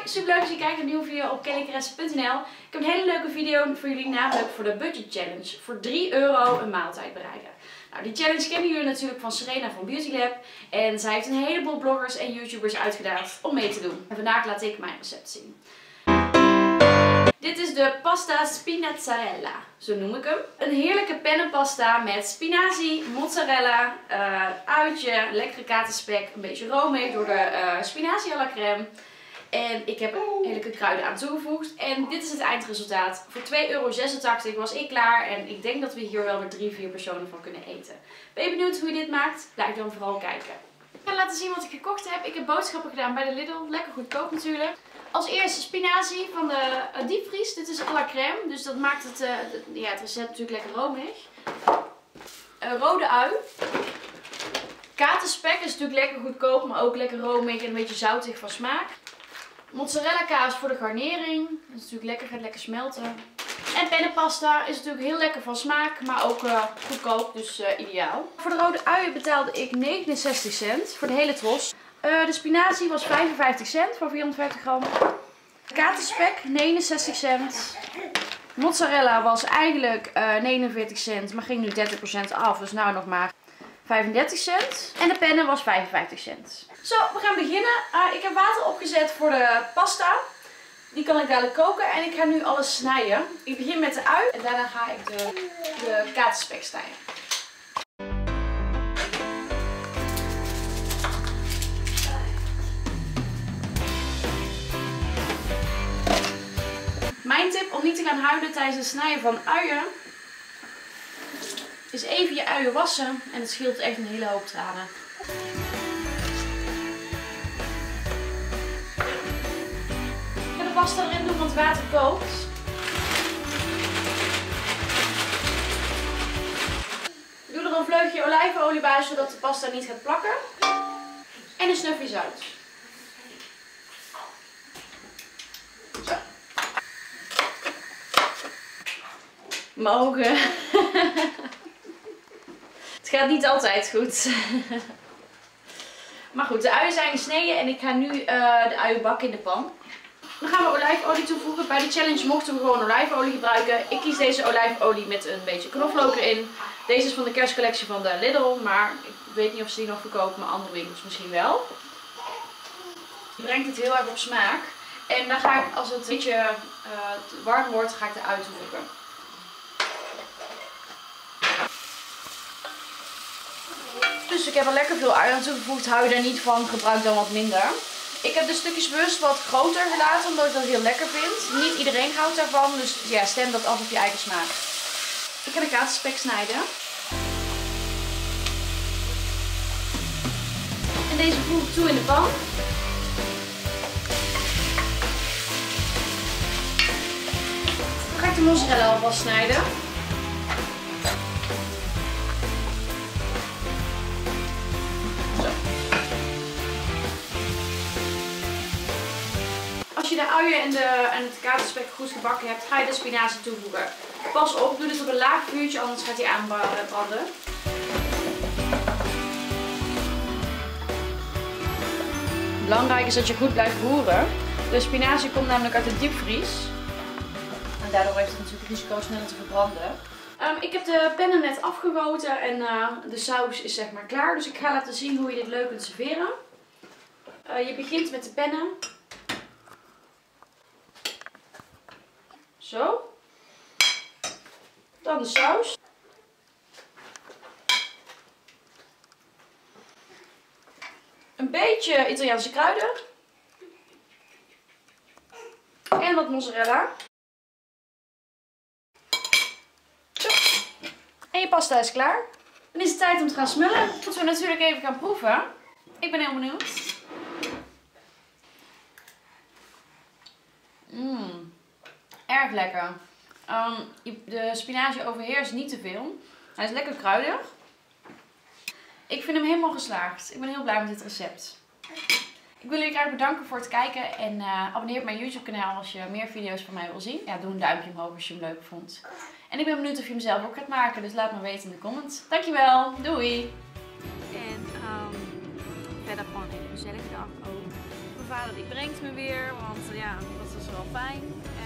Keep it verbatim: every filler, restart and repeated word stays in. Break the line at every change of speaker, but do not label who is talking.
super leuk dat je kijkt naar een nieuwe video op kellycaresse punt n l. Ik heb een hele leuke video voor jullie, namelijk voor de Budget Challenge. Voor drie euro een maaltijd bereiden. Nou, die challenge kennen jullie natuurlijk van Serena van Beauty Lab. En zij heeft een heleboel bloggers en YouTubers uitgedaagd om mee te doen. En vandaag laat ik mijn recept zien. Dit is de pasta spinazzarella, zo noem ik hem. Een heerlijke pennenpasta met spinazie, mozzarella, uh, uitje, lekkere katerspek, een beetje romig door de uh, spinazie à la crème. En ik heb heerlijke kruiden aan toegevoegd. En dit is het eindresultaat. Voor twee euro zesentachtig was ik klaar. En ik denk dat we hier wel weer drie, vier personen van kunnen eten. Ben je benieuwd hoe je dit maakt? Blijf dan vooral kijken. Ik ga laten zien wat ik gekocht heb. Ik heb boodschappen gedaan bij de Lidl. Lekker goedkoop natuurlijk. Als eerste spinazie van de uh, diepvries. Dit is à la crème. Dus dat maakt het, uh, de, ja, het recept natuurlijk lekker romig. Uh, rode ui. Katerspek is natuurlijk lekker goedkoop. Maar ook lekker romig en een beetje zoutig van smaak. Mozzarella kaas voor de garnering. Dat is natuurlijk lekker, gaat lekker smelten. En pennenpasta is natuurlijk heel lekker van smaak, maar ook uh, goedkoop, dus uh, ideaal. Voor de rode ui betaalde ik negenenzestig cent voor de hele tros. Uh, de spinazie was vijfenvijftig cent voor vierhonderdvijftig gram. Katerspek negenenzestig cent. Mozzarella was eigenlijk uh, negenenveertig cent, maar ging nu dertig procent af, dus nou nog maar vijfendertig cent. En de pennen was vijfenvijftig cent. Zo, we gaan beginnen. Uh, ik heb water opgezet voor de pasta. Die kan ik dadelijk koken en ik ga nu alles snijden. Ik begin met de ui en daarna ga ik de, de katerspek snijden. Mijn tip om niet te gaan huilen tijdens het snijden van uien is even je uien wassen en het scheelt echt een hele hoop tranen. Pasta erin doen, want het water kookt. Ik doe er een vleugje olijfolie bij, zodat de pasta niet gaat plakken. En een snufje zout. Zo. Mogen. Het gaat niet altijd goed. Maar goed, de uien zijn gesneden en ik ga nu uh, de uien bakken in de pan. Dan gaan we olijfolie toevoegen. Bij de challenge mochten we gewoon olijfolie gebruiken. Ik kies deze olijfolie met een beetje knoflook erin. Deze is van de kerstcollectie van de Lidl, maar ik weet niet of ze die nog verkopen, maar andere winkels misschien wel. Je brengt het heel erg op smaak. En dan ga ik, als het een beetje uh, warm wordt, ga ik de ui toevoegen. Dus ik heb er lekker veel ui aan toegevoegd. Hou je daar niet van, gebruik dan wat minder. Ik heb de stukjes bewust wat groter gelaten, omdat ik dat heel lekker vind. Niet iedereen houdt daarvan, dus ja, stem dat af op je eigen smaak. Ik ga de katerspek snijden. En deze voeg ik toe in de pan. Dan ga ik de mozzarella alvast snijden. Als je de uien en, de, en het katerspek goed gebakken hebt, ga je de spinazie toevoegen. Pas op, doe dit op een laag vuurtje, anders gaat hij aanbranden. Belangrijk is dat je goed blijft roeren. De spinazie komt namelijk uit de diepvries. En daardoor heeft het natuurlijk risico sneller te verbranden. Um, ik heb de pennen net afgegoten en uh, de saus is zeg maar klaar. Dus ik ga laten zien hoe je dit leuk kunt serveren. Uh, je begint met de pennen. Zo. Dan de saus. Een beetje Italiaanse kruiden. En wat mozzarella. Zo. En je pasta is klaar. Dan is het tijd om te gaan smullen. Moeten we natuurlijk even gaan proeven. Ik ben heel benieuwd. Mmm. Erg lekker. Um, de spinazie overheerst niet te veel. Hij is lekker kruidig. Ik vind hem helemaal geslaagd. Ik ben heel blij met dit recept. Ik wil jullie graag bedanken voor het kijken. En uh, abonneer op mijn YouTube kanaal als je meer video's van mij wil zien. Ja, doe een duimpje omhoog als je hem leuk vond. En ik ben benieuwd of je hem zelf ook gaat maken. Dus laat me weten in de comments. Dankjewel. Doei.
En um, verder gewoon een gezellige dag ook.
vader die brengt me weer, want ja, dat is wel fijn.